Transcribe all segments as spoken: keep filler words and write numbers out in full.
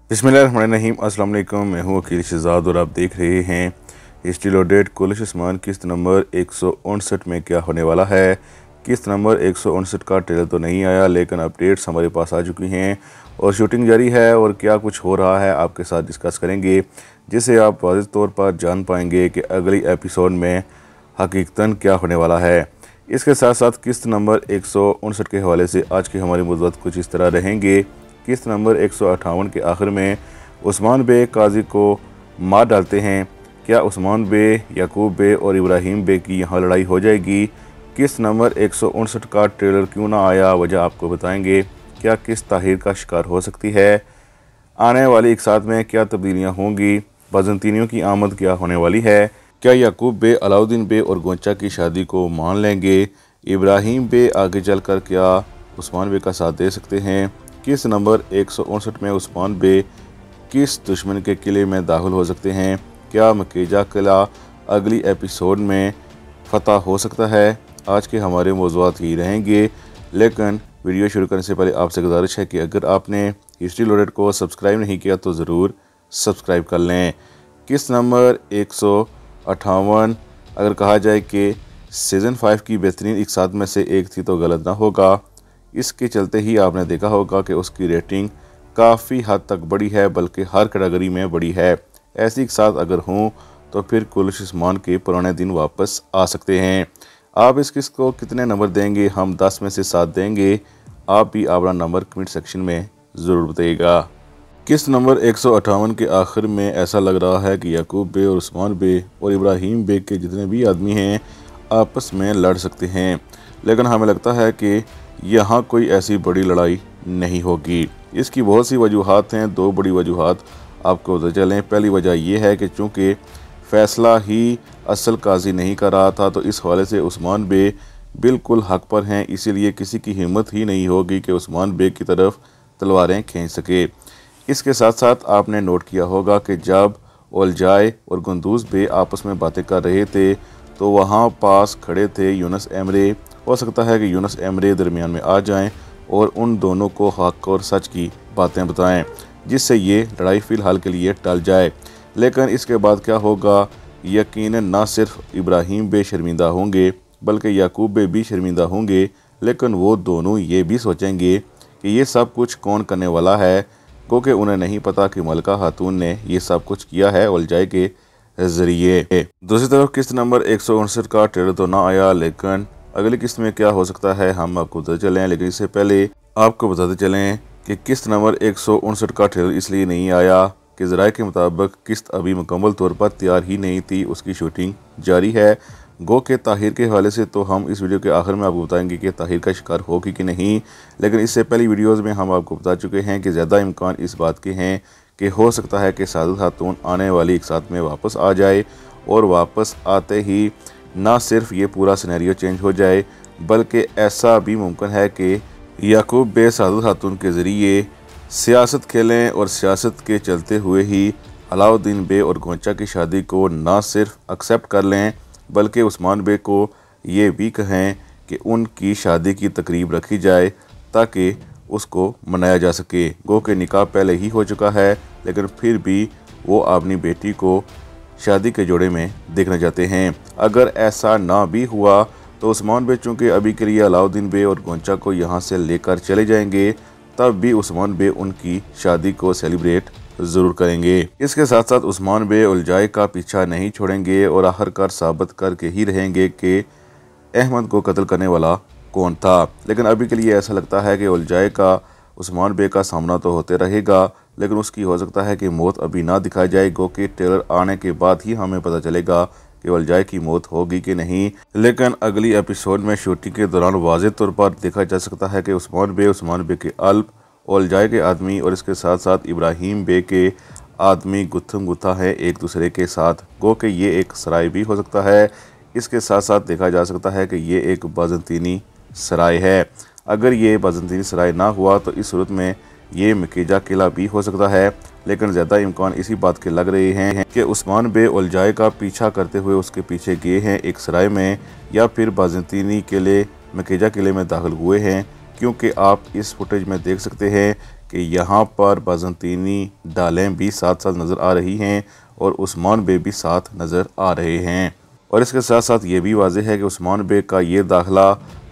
बिस्मिल्लाहिर्रहमानिर्रहीम। अस्सलाम वालेकुम। मैं हूँ वकील शहजाद और आप देख रहे हैं हिस्ट्री लोडेड। कुलिश उस्मान किस्त नंबर एक सौ उनसठ में क्या होने वाला है। किस्त नंबर एक सौ उनसठ का ट्रेलर तो नहीं आया, लेकिन अपडेट्स हमारे पास आ चुकी हैं और शूटिंग जारी है और क्या कुछ हो रहा है आपके साथ डिस्कस करेंगे, जिससे आप वाज़ेह तौर पर जान पाएंगे कि अगली एपिसोड में हकीकतन क्या होने वाला है। इसके साथ साथ किस्त नंबर एक सौ उनसठ के हवाले से आज की हमारी मौज़ूआत कुछ इस तरह रहेंगे। किस्त नंबर एक सौ अट्ठावन के आखिर में उस्मान बे काजी को मार डालते हैं। क्या उस्मान बे, याकूब बे और इब्राहिम बे की यहाँ लड़ाई हो जाएगी। किस्त नंबर एक सौ उनसठ का ट्रेलर क्यों ना आया, वजह आपको बताएंगे। क्या किस्त ताहिर का शिकार हो सकती है। आने वाली एक साथ में क्या तब्दीलियाँ होंगी। बाज़ंतीनियों की आमद क्या होने वाली है। क्या याकूब बे अलाउद्दीन बे और गोंचा की शादी को मान लेंगे। इब्राहिम बे आगे चलकर क्या उस्मान बे का साथ दे सकते हैं। किस नंबर एक सौ उनसठ में उस्मान बे किस दुश्मन के किले में दाखिल हो सकते हैं। क्या मकेजा किला अगली एपिसोड में फ़तह हो सकता है। आज के हमारे मौज़ूआत ही रहेंगे, लेकिन वीडियो शुरू करने से पहले आपसे गुजारिश है कि अगर आपने हिस्ट्री लोडेड को सब्सक्राइब नहीं किया तो ज़रूर सब्सक्राइब कर लें। किस नंबर एक सौ अट्ठावन अगर कहा जाए कि सीज़न फाइव की बेहतरीन एक साथ में से एक थी तो गलत ना होगा। इसके चलते ही आपने देखा होगा कि उसकी रेटिंग काफ़ी हद तक बड़ी है, बल्कि हर कैटेगरी में बड़ी है। ऐसी एक साथ अगर हों तो फिर कुलिश उस्मान के पुराने दिन वापस आ सकते हैं। आप इस किस्त को कितने नंबर देंगे। हम दस में से सात देंगे। आप भी अपना नंबर कमेंट सेक्शन में ज़रूर बताइएगा। किस्त नंबर एक सौ अट्ठावन के आखिर में ऐसा लग रहा है कि याकूब बे और उस्मान बे और इब्राहिम बे के जितने भी आदमी हैं आपस में लड़ सकते हैं, लेकिन हमें लगता है कि यहाँ कोई ऐसी बड़ी लड़ाई नहीं होगी। इसकी बहुत सी वजूहात हैं। दो बड़ी वजूहात आपको पता चलें। पहली वजह यह है कि चूँकि फ़ैसला ही असल काजी नहीं कर रहा था, तो इस हवाले से उस्मान बे बिल्कुल हक पर हैं। इसीलिए किसी की हिम्मत ही नहीं होगी कि उस्मान बे की तरफ तलवारें खींच सके। इसके साथ साथ आपने नोट किया होगा कि जब ओलजाए और गुंदूज़ बे आपस में बातें कर रहे थे तो वहाँ पास खड़े थे यूनुस एमरे। हो सकता है कि यूनुस एमरे दरमियान में आ जाएं और उन दोनों को हक और सच की बातें बताएं, जिससे ये लड़ाई फ़िलहाल के लिए टल जाए। लेकिन इसके बाद क्या होगा, यकीनन ना सिर्फ इब्राहिम बे शर्मिंदा होंगे बल्कि याकूब बे भी शर्मिंदा होंगे। लेकिन वो दोनों ये भी सोचेंगे कि ये सब कुछ कौन करने वाला है, क्योंकि उन्हें नहीं पता कि मलका खातून ने ये सब कुछ किया है ओलजाए के ज़रिए। दूसरी तरफ किस्त नंबर एक सौ उनसठ का ट्रेलर तो ना आया, लेकिन अगली किस्त में क्या हो सकता है हम आपको बताते चलें। लेकिन इससे पहले आपको बताते चलें कि किस्त नंबर एक सौ उनसठ का ट्रेलर इसलिए नहीं आया कि ज़राए के मुताबिक किस्त अभी मुकम्मल तौर पर तैयार ही नहीं थी, उसकी शूटिंग जारी है। गो के ताहिर के हवाले से तो हम इस वीडियो के आखिर में आपको बताएंगे कि ताहिर का शिकार होगी कि नहीं, लेकिन इससे पहली वीडियोज़ में हम आपको बता चुके हैं कि ज़्यादा इम्कान इस बात के हैं कि हो सकता है कि साजिद खातून आने वाली एक साथ में वापस आ जाए और वापस आते ही ना सिर्फ ये पूरा सिनेरियो चेंज हो जाए, बल्कि ऐसा भी मुमकिन है कि याकूब बे साजिद खातून के ज़रिए सियासत खेलें और सियासत के चलते हुए ही अलाउद्दीन बे और गोंचा की शादी को ना सिर्फ एक्सेप्ट कर लें, बल्कि उस्मान बे को ये भी कहें कि उनकी शादी की तकरीब रखी जाए ताकि उसको मनाया जा सके। गो के निकाह पहले ही हो चुका है, लेकिन फिर भी वो अपनी बेटी को शादी के जोड़े में देखना चाहते हैं। अगर ऐसा ना भी हुआ तो उस्मान बे चूँकि अभी के लिए अलाउद्दीन बे और गोंचा को यहाँ से लेकर चले जाएंगे, तब भी उस्मान बे उनकी शादी को सेलिब्रेट ज़रूर करेंगे। इसके साथ साथ उस्मान बे उलजाए का पीछा नहीं छोड़ेंगे और आखिरकार साबित करके ही रहेंगे कि अहमद को कत्ल करने वाला कौन था। लेकिन अभी के लिए ऐसा लगता है कि उलजाए का उस्मान बे का सामना तो होते रहेगा, लेकिन उसकी हो सकता है कि मौत अभी ना दिखाई जाए। गो कि ट्रेलर आने के बाद ही हमें पता चलेगा कि उलजाए की मौत होगी कि नहीं। लेकिन अगली एपिसोड में शूटिंग के दौरान वाज़ेह तौर पर देखा जा सकता है कि उस्मान बे उस्मान बे के अल्प, उलजाए के आदमी और इसके साथ साथ इब्राहिम बे के आदमी गुत्थम गुत्था है एक दूसरे के साथ। गो कि ये एक सराय भी हो सकता है। इसके साथ साथ देखा जा सकता है कि ये एक बाज़ंतीनी सराय है। अगर ये बाज़ंतीनी सराय ना हुआ तो इस सूरत में ये मकेजा किला भी हो सकता है, लेकिन ज़्यादा इम्कान इसी बात के लग रहे हैं कि उस्मान बे उलजाए का पीछा करते हुए उसके पीछे गए हैं एक सराय में, या फिर बाज़ंतीनी किले मकेजा किले में दाखिल हुए हैं। क्योंकि आप इस फुटेज में देख सकते हैं कि यहाँ पर बाज़ंतीनी डालें भी साथ साथ नज़र आ रही हैं और उस्मान बे भी साथ नज़र आ रहे हैं। और इसके साथ साथ ये भी वाज़ेह है कि उस्मान बे का ये दाखिला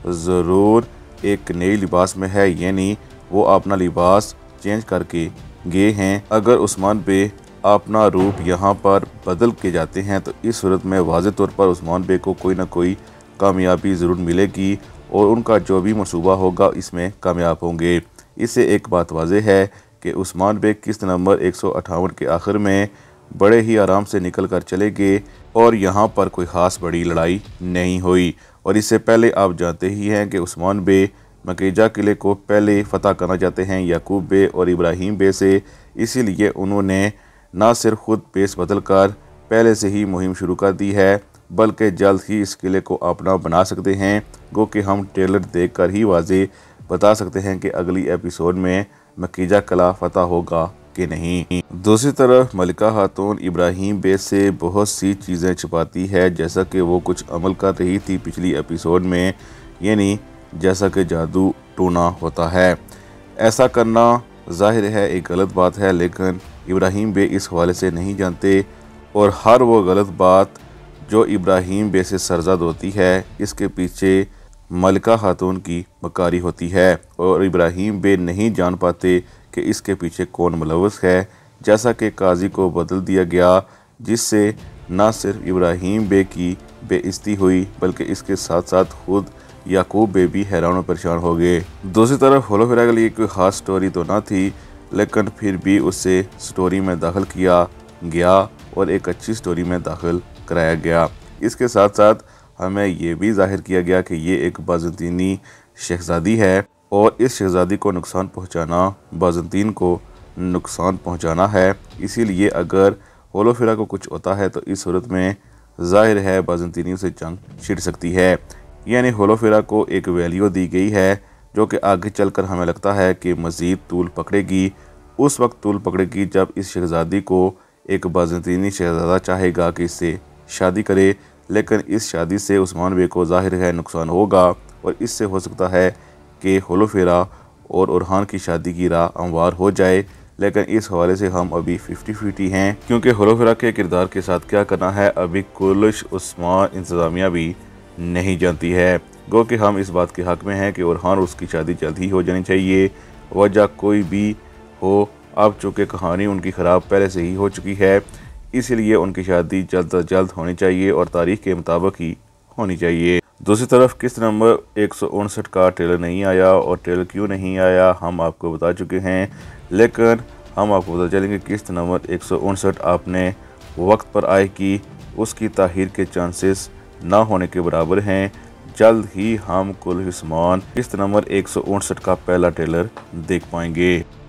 ज़रूर एक नई लिबास में है, यानी वो अपना लिबास चेंज करके गए हैं। अगर उस्मान बे अपना रूप यहाँ पर बदल के जाते हैं तो इस सूरत में वाज़ेह तौर पर उस्मान बे को कोई ना कोई कामयाबी ज़रूर मिलेगी और उनका जो भी मनसूबा होगा इसमें कामयाब होंगे। इससे एक बात वाज़ेह है कि उस्मान बे किस्त नंबर एक सौ अट्ठावन के आखिर में बड़े ही आराम से निकल कर चले गए और यहाँ पर कोई ख़ास बड़ी लड़ाई नहीं हुई। और इससे पहले आप जानते ही हैं कि उस्मान बे मकीजा किले को पहले फ़तह करना चाहते हैं याकूब बे और इब्राहिम बे से, इसीलिए उन्होंने ना सिर्फ खुद पेश बदल कर पहले से ही मुहिम शुरू कर दी है बल्कि जल्द ही इस किले को अपना बना सकते हैं। गो कि हम ट्रेलर देखकर ही वाज़े बता सकते हैं कि अगली एपिसोड में मकीजा किला फतह होगा कि नहीं। दूसरी तरफ मलिका खातून इब्राहिम बे से बहुत सी चीज़ें छुपाती है, जैसा कि वो कुछ अमल कर रही थी पिछली एपिसोड में, यानी जैसा कि जादू टूना होता है। ऐसा करना ज़ाहिर है एक गलत बात है, लेकिन इब्राहिम बे इस हवाले से नहीं जानते और हर वो गलत बात जो इब्राहिम बे से सरजद होती है इसके पीछे मलिका खातून की मकारी होती है और इब्राहिम बे नहीं जान पाते कि इसके पीछे कौन मुलव्वस है। जैसा कि काजी को बदल दिया गया, जिससे न सिर्फ इब्राहिम बे की बेइज्जती हुई बल्कि इसके साथ साथ खुद याकूब बे भी हैरान और परेशान हो गए। दूसरी तरफ होलोफेरा के लिए कोई ख़ास स्टोरी तो ना थी, लेकिन फिर भी उसे स्टोरी में दाखिल किया गया और एक अच्छी स्टोरी में दाखिल कराया गया। इसके साथ साथ हमें ये भी जाहिर किया गया कि ये एक बाज़ंतीनी शहज़ादी है और इस शहज़ादी को नुकसान पहुंचाना बाज़ंतीन को नुकसान पहुंचाना है। इसीलिए अगर होलोफेरा को कुछ होता है तो इस सूरत में ज़ाहिर है बाज़ंतीनी से जंग छिड़ सकती है, यानी होलोफेरा को एक वैल्यू दी गई है जो कि आगे चलकर हमें लगता है कि मज़ीद तूल पकड़ेगी। उस वक्त तूल पकड़ेगी जब इस शहज़ादी को एक बाज़ंतीनी शहज़ादा चाहेगा कि इससे शादी करे, लेकिन इस शादी से उस्मान बे को ज़ाहिर है नुकसान होगा और इससे हो सकता है कि होलोफेरा और उरहान की शादी की राह हमवार हो जाए। लेकिन इस हवाले से हम अभी फिफ्टी फिफ्टी हैं, क्योंकि होलोफेरा के किरदार के साथ क्या करना है अभी कुलिश उस्मान इंतज़ामिया भी नहीं जानती है। गो कि हम इस बात के हक़ में हैं कि उरहान और उसकी शादी जल्द ही हो जानी चाहिए, वजह कोई भी हो। अब चूँकि कहानी उनकी ख़राब पहले से ही हो चुकी है, इसलिए उनकी शादी जल्द अज जल्द होनी चाहिए और तारीख के मुताबिक ही होनी चाहिए। दूसरी तरफ किस्त नंबर एक सौ उनसठ का ट्रेलर नहीं आया और ट्रेलर क्यों नहीं आया हम आपको बता चुके हैं, लेकिन हम आपको बता चलेंगे किस्त नंबर एक सौ उनसठ आपने वक्त पर आएगी, उसकी ताहीर के चांसेस ना होने के बराबर हैं। जल्द ही हम कुलिश उस्मान किस्त नंबर एक सौ उनसठ का पहला ट्रेलर देख पाएंगे।